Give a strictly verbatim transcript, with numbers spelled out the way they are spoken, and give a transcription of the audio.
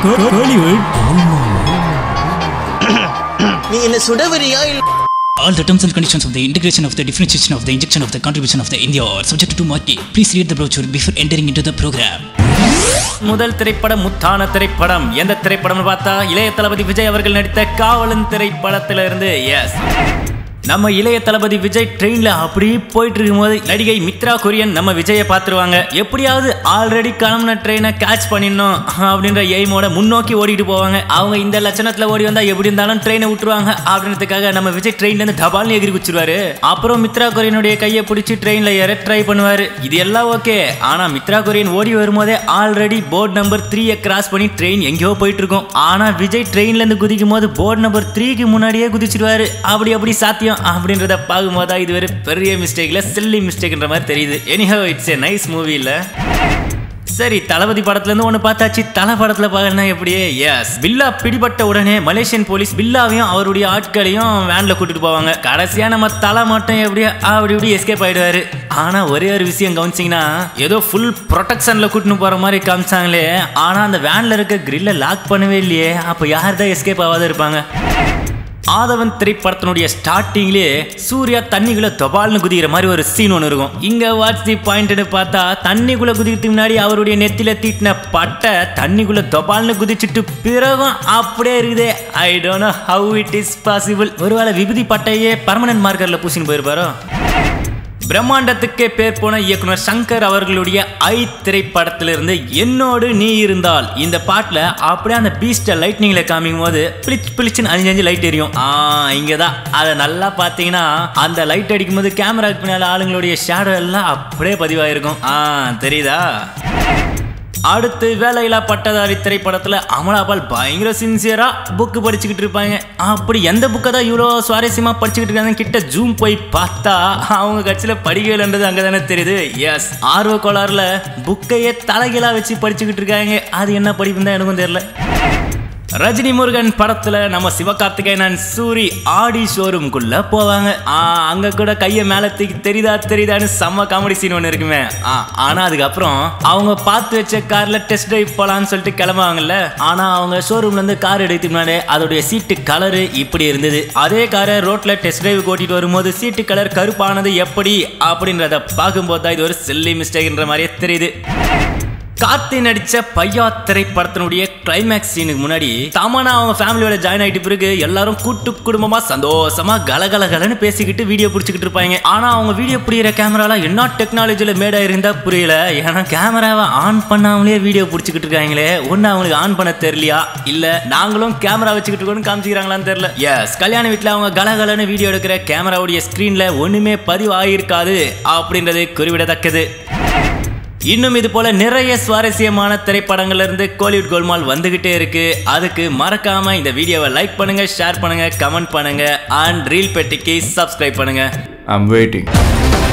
நீ என்ன சுடவரியா இல்ல? All the terms and conditions of the integration of the differentiation of the injection of the contribution of the India are subject to market. Please read the brochure before entering into the program. முதல் திரைப்படம் முத்தான திரைப்படம். எந்த திரைப்படம்னு பார்த்தா இளைய தளபதி விஜய் அவர்கள் நடித்த காவலன் திரைப்படத்திலிருந்து. எஸ், நம்ம இளைய தளபதி விஜய் ட்ரெயின்ல அப்படி போயிட்டு இருக்கும்போது நடிகை மித்ரா கொரியன் நம்ம விஜயை பார்த்துருவாங்க. எப்படியாவது ஆல்ரெடி கிளம்புன ட்ரெயினை கேட்ச் பண்ணிடணும் அப்படின்ற எய்மோட முன்னோக்கி ஓடிட்டு போவாங்க. அவங்க இந்த லட்சணத்துல ஓடி வந்தா எப்படி இருந்தாலும் ட்ரெயினை விட்டுருவாங்க அப்படின்றதுக்காக நம்ம விஜய் ட்ரெயின்ல இருந்து தபால்னு எகிரி குச்சிருவாரு. அப்புறம் மித்ரா கொரியனுடைய கையை பிடிச்சி ட்ரெயின்ல ஏற ட்ரை பண்ணுவாரு. இது எல்லாம் ஓகே. ஆனா மித்ரா கொரியன் ஓடி வரும்போதே ஆல்ரெடி போர்டு நம்பர் த்ரீயை கிராஸ் பண்ணி ட்ரெயின் எங்கேயோ போயிட்டு இருக்கும். ஆனா விஜய் ட்ரெயின்ல இருந்து குதிக்கும் போது போர்டு நம்பர் த்ரீக்கு முன்னாடியே குதிச்சிருவாரு. அப்படி அப்படி சாத்தியம் அப்படின்றத பார்க்கும்போது இது ஒரு பெரிய மிஸ்டேக்ல சில்லி மிஸ்டேக்ன்ற மாதிரி தெரியுது. Anyhow it's a nice movie இல்ல? சரி, தளபதி படத்துல இருந்து ஒண்ணு பார்த்தாச்சு. தலை படத்துல பார்க்கணும் எப்படியே. எஸ், பில்லா பிடிபட்ட உடனே மலேசியன் போலீஸ் பில்லாவையும் அவருடைய ஆட்களையும் வேன்ல கூட்டிட்டு போவாங்க. கடைசியா நம்ம தலை மட்டும் எப்படியா அப்படி இப்படி எஸ்கேப் ஆயிடுவாரு. ஆனா ஒரே ஒரு விஷயம் கவனிச்சிங்கன்னா, ஏதோ ஃபுல் ப்ரொடெக்ஷன்ல கூட்டிட்டு போற மாதிரி காமிச்சாங்களே. ஆனா அந்த வேன்ல இருக்க கிரில்ல லாக் பண்ணவே இல்லையே. அப்ப யார் தான் எஸ்கேப் ஆகாத இருப்பாங்க? ஆதவன் திரைப்படத்தினுடைய ஸ்டார்டிங்லேயே சூர்யா தண்ணிக்குள்ள தபால்னு குதிக்கிற மாதிரி ஒரு சீன் ஒன்று இருக்கும். இங்க வாட்ஸ் தி பாயிண்ட்னு பார்த்தா, தண்ணிக்குள்ள குதிக்கிறதுக்கு முன்னாடி அவருடைய நெத்தில தீட்டின பட்டை தண்ணிக்குள்ள தபால்னு குதிச்சுட்டு பிறகும் அப்படியே இருக்குது. I don't know how it is possible. ஒருவேளை விபூதி பட்டையே பர்மனன்ட் மார்க்கர்ல பூசின்னு போயிருப்பாரோ? பிரம்மாண்டத்துக்கே பேர் போன இயக்குனர் சங்கர் அவர்களுடைய ஐ திரைப்படத்திலிருந்து என்னோடு நீ இருந்தால் இந்த பாட்டில் அப்படியே அந்த பீஸ்ட லைட்னிங்ல காமிக்கும் போது பிளிச் பிளிச்சுன்னு அஞ்சு அஞ்சு லைட் எரியும். ஆ இங்கதான் அதை நல்லா பார்த்தீங்கன்னா அந்த லைட் அடிக்கும் போது கேமராக்கு பின்னால ஆளுங்களுடைய ஷேடோ எல்லாம் அப்படியே பதிவாயிருக்கும். ஆ தெரியுதா? அடுத்து வேலையில்லா பட்டதாரி திரைப்படத்துல அமலாபால் பயங்கர சின்சியரா புக்கு படிச்சுக்கிட்டு இருப்பாங்க. அப்படி எந்த புக்கை தான் இவ்வளோ சுவாரஸ்யமா படிச்சுக்கிட்டு இருக்காங்க கிட்ட ஜூம் போய் பார்த்தா அவங்க கட்சியில படிக்கலன்றது அங்கதானே தெரியுது. எஸ், ஆர்வ கோளாறுல புக்கையே தலைகீழா வச்சு படிச்சுக்கிட்டு இருக்காங்க. அது என்ன படிப்புன்னு தான் எனக்கும் தெரியல. ரஜினி முருகன் படத்துல நம்ம சிவகார்த்திகேயன் சூரி ஆடி ஷோரூம்குள்ள போவாங்க. அங்க கூட கைய மேல தூக்கி தெரியுதா தெரியுதான்னு செம்ம காமெடி சீன் ஒன்று இருக்குமே. ஆனா அதுக்கப்புறம் அவங்க பார்த்து வச்ச கார்ல டெஸ்ட் டிரைவ் போலான்னு சொல்லிட்டு கிளம்புவாங்கல்ல. ஆனா அவங்க ஷோரூம்ல இருந்து கார் எடுத்து முன்னாடி அதோடைய சீட்டு கலரு இப்படி இருந்தது. அதே காரை ரோட்ல டெஸ்ட் டிரைவ் ஓட்டிட்டு வரும்போது சீட்டு கலர் கருப்பானது எப்படி அப்படின்றத பார்க்கும்போது தான் இது ஒரு சில்லி மிஸ்டேக்ன்ற மாதிரியே தெரியுது. கார்த்தி நடிச்ச பையா திரைப்படத்தினுடைய கிளைமேக்ஸ் சீனுக்கு முன்னாடி தமன்னா அவங்க ஃபேமிலியோட ஜாயின் ஆயிட்டு பிறகு எல்லாரும் கூட்டு குடும்பமா சந்தோஷமா கலகலகலன்னு பேசிக்கிட்டு வீடியோ பிடிச்சிக்கிட்டு இருப்பாங்க. ஆனா அவங்க வீடியோ பிடிக்கிற கேமரால என்ன டெக்னாலஜியில மேடா இருந்தா புரியல. ஏன்னா கேமராவை ஆன் பண்ணாமலே வீடியோ பிடிச்சிக்கிட்டு இருக்காங்களே. ஒன்னு அவங்களுக்கு ஆன் பண்ண தெரியலையா, இல்ல நாங்களும் கேமரா வச்சுக்கிட்டு இருக்கோம்னு காமிச்சிக்கிறாங்களான்னு தெரியல. எஸ், கல்யாண வீட்டுல அவங்க கலகலன்னு வீடியோ எடுக்கிற கேமராவுடைய ஸ்கிரீன்ல ஒண்ணுமே பதிவு ஆகியிருக்காது அப்படின்றது குறிப்பிடத்தக்கது. இன்னும் இது போல நிறைய சுவாரஸ்யமான திரைப்படங்கள்ல இருந்து கோலிவுட் கோல்மால் வந்துகிட்டே இருக்கு. அதுக்கு மறக்காம இந்த வீடியோவை லைக் பண்ணுங்க, ஷேர் பண்ணுங்க, கமெண்ட் பண்ணுங்க அண்ட் ரீல் பெட்டிக்கு சப்ஸ்கிரைப் பண்ணுங்க. I'm waiting.